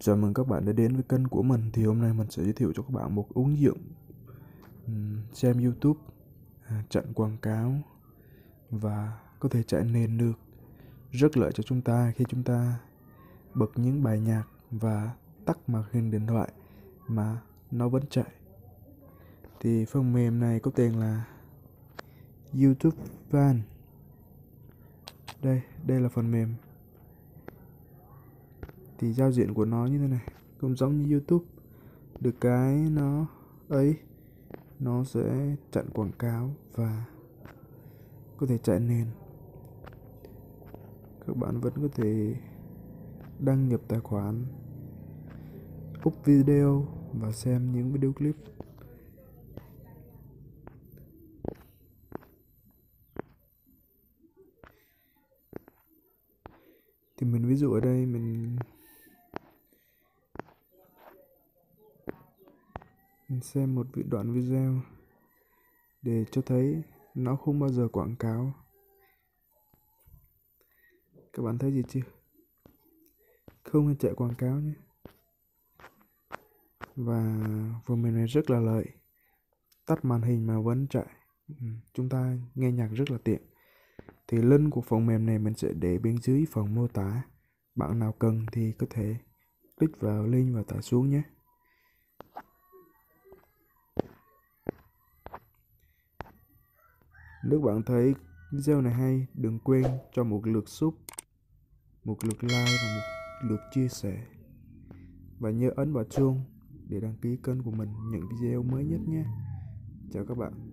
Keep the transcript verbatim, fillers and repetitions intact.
Chào mừng các bạn đã đến với kênh của mình. Thì hôm nay mình sẽ giới thiệu cho các bạn một ứng dụng ừm, xem YouTube, à, chặn quảng cáo và có thể chạy nền được. Rất lợi cho chúng ta khi chúng ta bật những bài nhạc và tắt màn hình điện thoại mà nó vẫn chạy. Thì phần mềm này có tên là YouTube Fan. Đây, đây là phần mềm. Thì giao diện của nó như thế này, cũng giống như YouTube. Được cái nó ấy nó sẽ chặn quảng cáo và có thể chạy nền. Các bạn vẫn có thể đăng nhập tài khoản, up video và xem những video clip. Thì mình ví dụ ở đây mình mình xem một đoạn video để cho thấy nó không bao giờ quảng cáo. Các bạn thấy gì chưa? Không hề chạy quảng cáo nhé. Và phần mềm này rất là lợi, tắt màn hình mà vẫn chạy. Ừ, chúng ta nghe nhạc rất là tiện. Thì link của phần mềm này mình sẽ để bên dưới phần mô tả. Bạn nào cần thì có thể click vào link và tải xuống nhé. Nếu bạn thấy video này hay, đừng quên cho một lượt sub, một lượt like và một lượt chia sẻ. Và nhớ ấn vào chuông để đăng ký kênh của mình những video mới nhất nhé. Chào các bạn.